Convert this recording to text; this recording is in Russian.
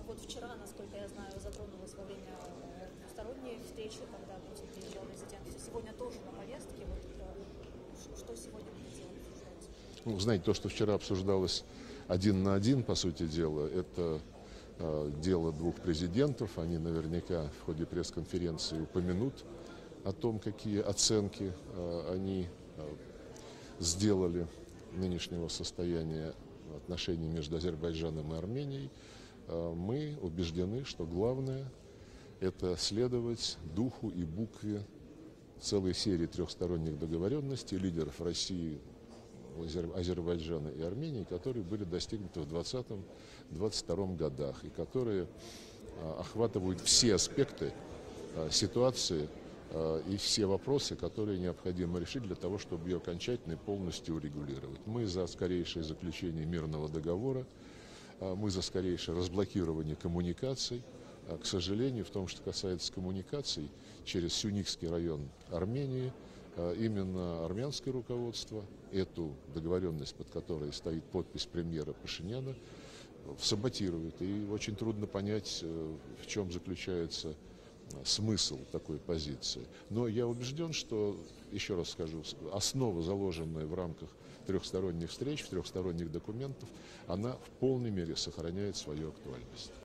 Вот вчера, насколько я знаю, затронулась во время двусторонней встречи, когда Путин приезжал в резиденцию. Сегодня тоже на повестке. Что сегодня будет делать, обсуждать? Ну, знаете, то, что вчера обсуждалось один на один, по сути дела, это дело двух президентов. Они наверняка в ходе пресс-конференции упомянут о том, какие оценки они сделали нынешнего состояния отношений между Азербайджаном и Арменией. Мы убеждены, что главное – это следовать духу и букве целой серии трехсторонних договоренностей лидеров России, Азербайджана и Армении, которые были достигнуты в 2020-2022 годах и которые охватывают все аспекты ситуации и все вопросы, которые необходимо решить для того, чтобы ее окончательно и полностью урегулировать. Мы за скорейшее заключение мирного договора, мы за скорейшее разблокирование коммуникаций. К сожалению, в том, что касается коммуникаций, через Сюникский район Армении, именно армянское руководство эту договоренность, под которой стоит подпись премьера Пашиняна, саботирует. И очень трудно понять, в чем заключается смысл такой позиции. Но я убежден, что, еще раз скажу, основа, заложенная в рамках трехсторонних встреч, трехсторонних документов, она в полной мере сохраняет свою актуальность.